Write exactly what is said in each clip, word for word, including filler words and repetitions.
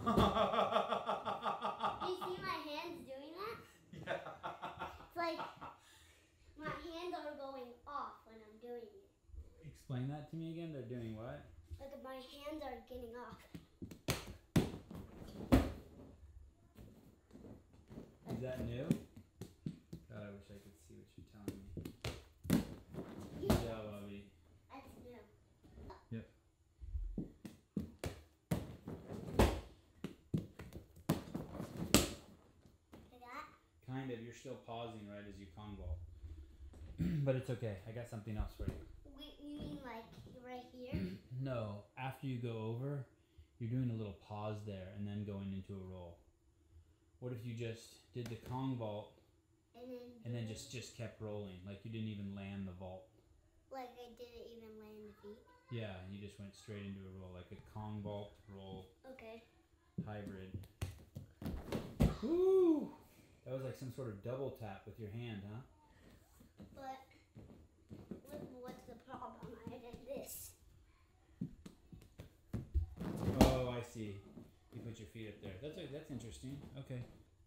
you see my hands doing that? Yeah. It's like my hands are going off when I'm doing it. Explain that to me again. They're doing what? Like my hands are getting off. Is that new? God, I wish I could see what you're telling me. Good job, Bobby. That's new. Yep. Like that? Kind of. You're still pausing right as you Kong vault. But it's okay. I got something else for you. Wait, you mean like right here? No. After you go over, you're doing a little pause there and then going into a roll. What if you just did the Kong vault And then, and then just, just kept rolling, like you didn't even land the vault? like I didn't even land the feet. Yeah, you just went straight into a roll, like a Kong vault roll Okay. hybrid. Woo! That was like some sort of double tap with your hand, huh? But what, what's the problem? I did this. Oh, I see. You put your feet up there. That's a, that's interesting. Okay.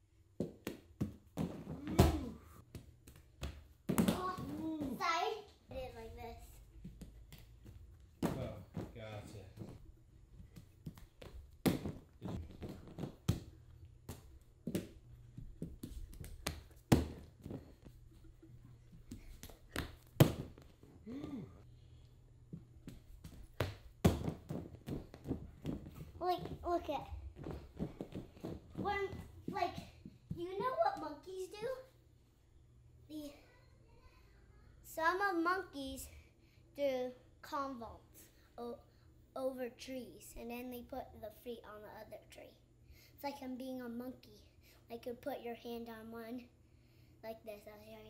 Oh, side. I did it like this. Oh, gotcha. Like, look at. When, like, you know what monkeys do? The some of monkeys do convolts o- over trees, and then they put the feet on the other tree. It's like I'm being a monkey. Like you put your hand on one, like this. I'll show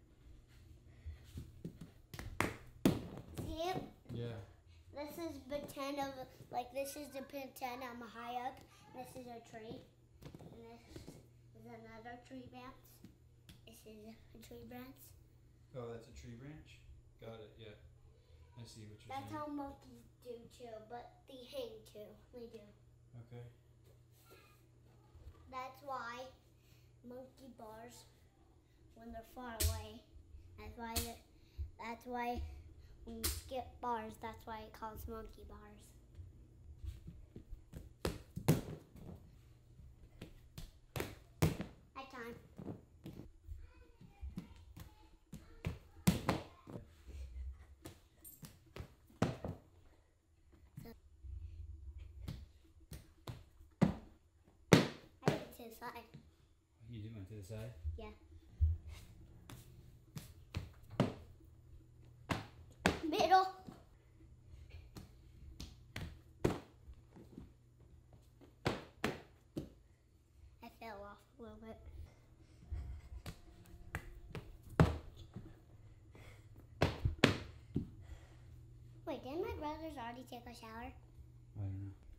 you. See it? Yeah. This is pretend of like this is the pretend I'm high up. This is a tree, and this is another tree branch. This is a tree branch. Oh, that's a tree branch? Got it, yeah. I see what you're That's saying. how monkeys do too, but they hang too. They do. Okay. That's why monkey bars, when they're far away, that's why. The, that's why when you skip bars, that's why it calls monkey bars. At time. I did it to the side. You did went to the side? Yeah. Middle. I fell off a little bit. Wait, didn't my brothers already take a shower? I don't know.